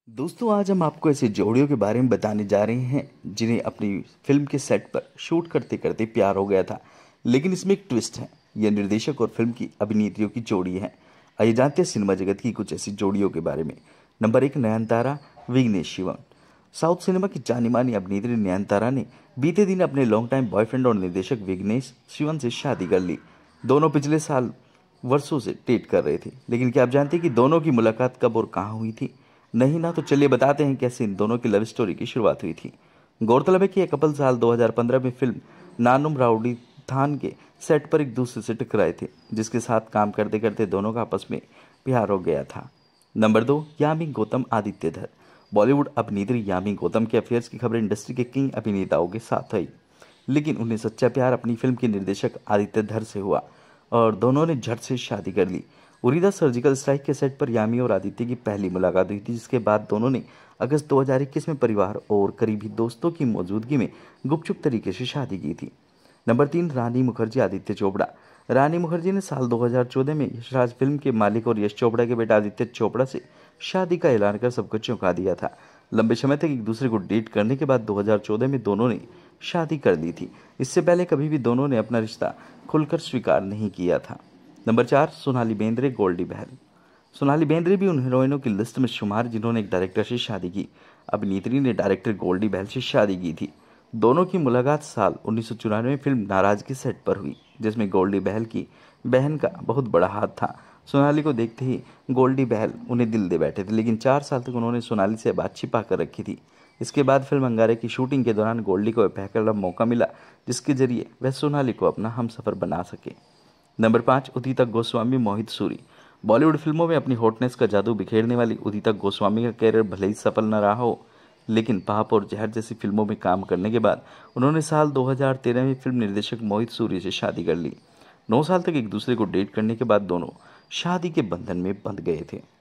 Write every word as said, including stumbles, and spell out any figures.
दोस्तों आज हम आपको ऐसे जोड़ियों के बारे में बताने जा रहे हैं जिन्हें अपनी फिल्म के सेट पर शूट करते करते प्यार हो गया था। लेकिन इसमें एक ट्विस्ट है। यह निर्देशक और फिल्म की अभिनेत्रियों की जोड़ी है। आइए जानते हैं सिनेमा जगत की कुछ ऐसी जोड़ियों के बारे में। नंबर एक, नयनतारा विघ्नेश शिवन। साउथ सिनेमा की जानी मानी अभिनेत्री नयनतारा ने बीते दिन अपने लॉन्ग टाइम बॉयफ्रेंड और निर्देशक विघ्नेश शिवन से शादी कर ली। दोनों पिछले साल वर्षों से डेट कर रहे थे। लेकिन क्या आप जानते हैं कि दोनों की मुलाकात कब और कहाँ हुई थी? नहीं ना, तो चलिए बताते हैं कैसे इन दोनों की लव स्टोरी की शुरुआत हुई थी। गौरतलब है कि यह कपल साल दो हज़ार पंद्रह में फिल्म नानुम राउडी धान के सेट पर एक दूसरे से टकराए थे, जिसके साथ काम करते करते दोनों का आपस में प्यार हो गया था। नंबर दो, यामी गौतम आदित्य धर। बॉलीवुड अभिनेत्री यामी गौतम के अफेयर्स की खबर इंडस्ट्री के किंग अभिनेताओं के साथ आई। लेकिन उन्हें सच्चा प्यार अपनी फिल्म के निर्देशक आदित्य धर से हुआ और दोनों ने झट से शादी कर ली। उरी द सर्जिकल स्ट्राइक के सेट पर यामी और आदित्य की पहली मुलाकात हुई थी, जिसके बाद दोनों ने अगस्त दो हज़ार इक्कीस में परिवार और करीबी दोस्तों की मौजूदगी में गुपचुप तरीके से शादी की थी। नंबर तीन, रानी मुखर्जी आदित्य चोपड़ा। रानी मुखर्जी ने साल दो हज़ार चौदह में यशराज फिल्म के मालिक और यश चोपड़ा के बेटा आदित्य चोपड़ा से शादी का ऐलान कर सबको चौंका दिया था। लंबे समय तक एक दूसरे को डेट करने के बाद दो हज़ार चौदह में दोनों ने शादी कर ली थी। इससे पहले कभी भी दोनों ने अपना रिश्ता खुलकर स्वीकार नहीं किया था। नंबर चार, सोनाली बेंद्रे गोल्डी बहल। सोनाली बेंद्रे भी उन हीरोइनों की लिस्ट में शुमार जिन्होंने एक डायरेक्टर से शादी की। अभिनेत्री ने डायरेक्टर गोल्डी बहल से शादी की थी। दोनों की मुलाकात साल उन्नीस सौ चौरानवे में फिल्म नाराज के सेट पर हुई, जिसमें गोल्डी बहल की बहन का बहुत बड़ा हाथ था। सोनाली को देखते ही गोल्डी बहल उन्हें दिल दे बैठे थे, लेकिन चार साल तक उन्होंने सोनाली से बात छिपा कर रखी थी। इसके बाद फिल्म अंगारे की शूटिंग के दौरान गोल्डी को पहला मौका मिला, जिसके जरिए वह सोनाली को अपना हमसफर बना सके। नंबर पाँच, उदिता गोस्वामी मोहित सूरी। बॉलीवुड फिल्मों में अपनी हॉटनेस का जादू बिखेरने वाली उदिता गोस्वामी का कैरियर भले ही सफल न रहा हो, लेकिन पाप और जहर जैसी फिल्मों में काम करने के बाद उन्होंने साल दो हज़ार तेरह में फिल्म निर्देशक मोहित सूरी से शादी कर ली। नौ साल तक एक दूसरे को डेट करने के बाद दोनों शादी के बंधन में बंध गए थे।